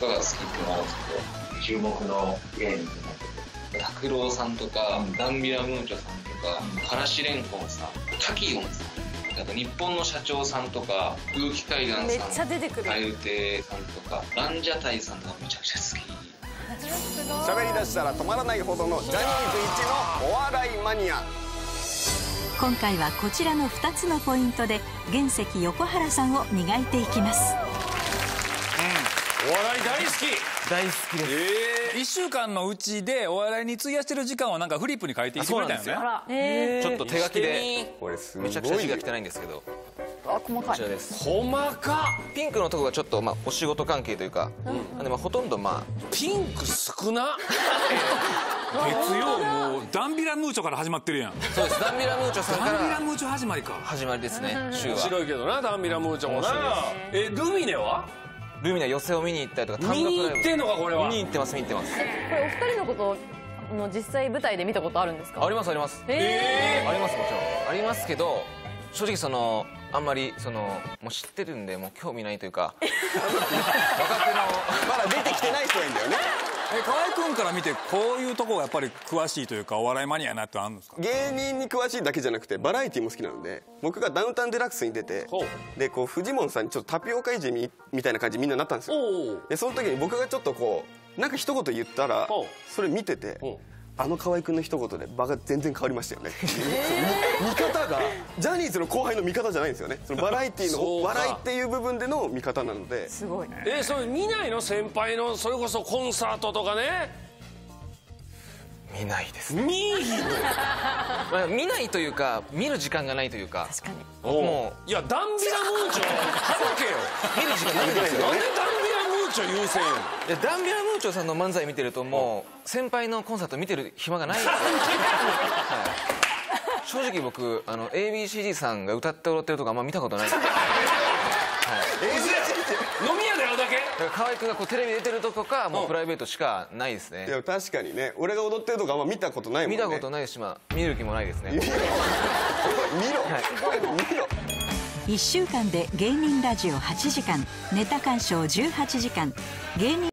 かが好きっていうのがあるんですけど、注目の芸人になってて、拓郎さんとか、ダンビラムーチョさんとか、からしれんこんさん、タキヨンさん、あと日本の社長さんとか、空気階段さん、 めっちゃ出てくる。 蛙亭さんとか、ランジャタイさんとかめちゃくちゃ好き。 喋り出したら止まらないほどのジャニーズ一のお笑いマニア。 今回はこちらの2つのポイントで原石横原さんを磨いていきます。 お笑い大好き。 大好きです。 1週間のうちでお笑いに費やしてる時間をなんかフリップに書いていってくれたよね。 ちょっと手書きでこれすごいめちゃくちゃ字が汚いんですけど、 あ、細かい。 こちらです。 細かっ。 ピンクのとこがちょっとお仕事関係というか、なんでほとんどピンク少な。月曜もうダンビラムーチョから始まってるやん。 そうです。ダンビラムーチョさんからダンビラムーチョ始まりか。 始まりですね。週は白いけどな、ダンビラムーチョもな。ルミネは？ ルミネ寄せを見に行ったりとか、単独ライブ見に行ってんのかこれは。 見に行ってます、見に行ってます。 これお二人のこと実際舞台で見たことあるんですか？ ありますあります。あります、もちろんありますけど、正直あんまりもう知ってるんでもう興味ないというか、若手のまだ出てきてない人なんだよね。 河合君から見てこういうとこがやっぱり詳しいというか、お笑いマニアやなってあるんですか？ 芸人に詳しいだけじゃなくてバラエティも好きなので、僕がダウンタウンデラックスに出て、でフジモンさんにちょっとタピオカいじみみたいな感じみんななったんですよ。でその時に僕がちょっとなんか一言言ったら、それ見てて、あの河合君の一言で場が全然変わりましたよね。見方がジャニーズの後輩の見方じゃないんですよね。バラエティの笑いっていう部分での見方なので。 すごい。 それ見ないの？先輩のそれこそコンサートとかね。 見ないです。 見ないというか、見る時間がないというか。 確かに。 もいや、ダンビラムーチョ省けよ。 う見る時間ないんですよ。 なんでダンビラムーチョ優先よ。 いや、ダンビラムーチョさんの漫才見てるともう先輩のコンサート見てる暇がないんですよ。正直僕ABCD さんが歌って踊ってるとこあんま見たことない。 飲み屋で会うだけ？ 河合君がテレビ出てるとこかもうプライベートしかないですね。 いや確かにね、俺が踊ってるとかあんま見たことないもんね。 見たことないし、見る気もないですね。 見ろ 1週間で芸人ラジオ8時間、ネタ鑑賞18時間、芸人